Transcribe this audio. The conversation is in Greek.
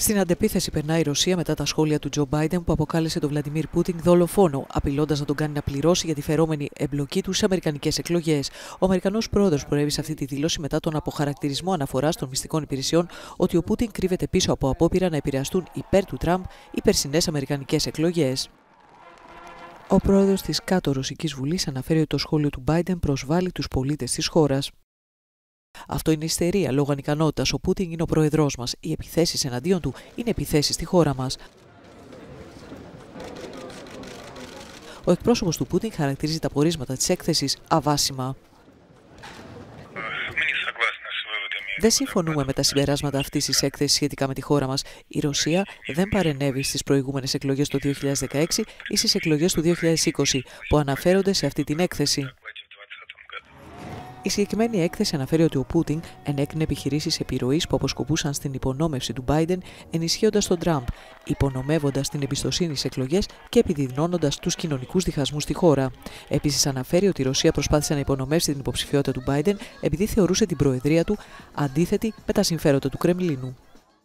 Στην αντεπίθεση περνάει η Ρωσία μετά τα σχόλια του Τζο Μπάιντεν που αποκάλεσε τον Βλαντιμίρ Πούτιν δολοφόνο, απειλώντας να τον κάνει να πληρώσει για τη φερόμενη εμπλοκή του σε αμερικανικές εκλογές. Ο Αμερικανός πρόεδρος προέβη σε αυτή τη δήλωση μετά τον αποχαρακτηρισμό αναφοράς των μυστικών υπηρεσιών ότι ο Πούτιν κρύβεται πίσω από απόπειρα να επηρεαστούν υπέρ του Τραμπ οι περσινές αμερικανικές εκλογές. Ο πρόεδρος της κάτω Ρωσικής Βουλής αναφέρει ότι το σχόλιο του Μπάιντεν προσβάλλει τους πολίτες της χώρας. Αυτό είναι ιστερία λόγω ανικανότητας. Ο Πούτιν είναι ο πρόεδρός μας. Οι επιθέσεις εναντίον του είναι επιθέσεις στη χώρα μας. Ο εκπρόσωπος του Πούτιν χαρακτηρίζει τα πορίσματα της έκθεσης αβάσιμα. Δεν συμφωνούμε με τα συμπεράσματα αυτής της έκθεσης σχετικά με τη χώρα μας. Η Ρωσία δεν παρενέβη στις προηγούμενες εκλογές το 2016 ή στις εκλογές του 2020 που αναφέρονται σε αυτή την έκθεση. Η συγκεκριμένη έκθεση αναφέρει ότι ο Πούτιν ενέκρινε επιχειρήσεις επιρροής που αποσκοπούσαν στην υπονόμευση του Μπάιντεν, ενισχύοντας τον Τραμπ, υπονομεύοντας την εμπιστοσύνη στις εκλογές και επιδεινώνοντας τους κοινωνικούς διχασμούς στη χώρα. Επίσης, αναφέρει ότι η Ρωσία προσπάθησε να υπονομεύσει την υποψηφιότητα του Μπάιντεν επειδή θεωρούσε την προεδρία του αντίθετη με τα συμφέροντα του Κρεμλίνου.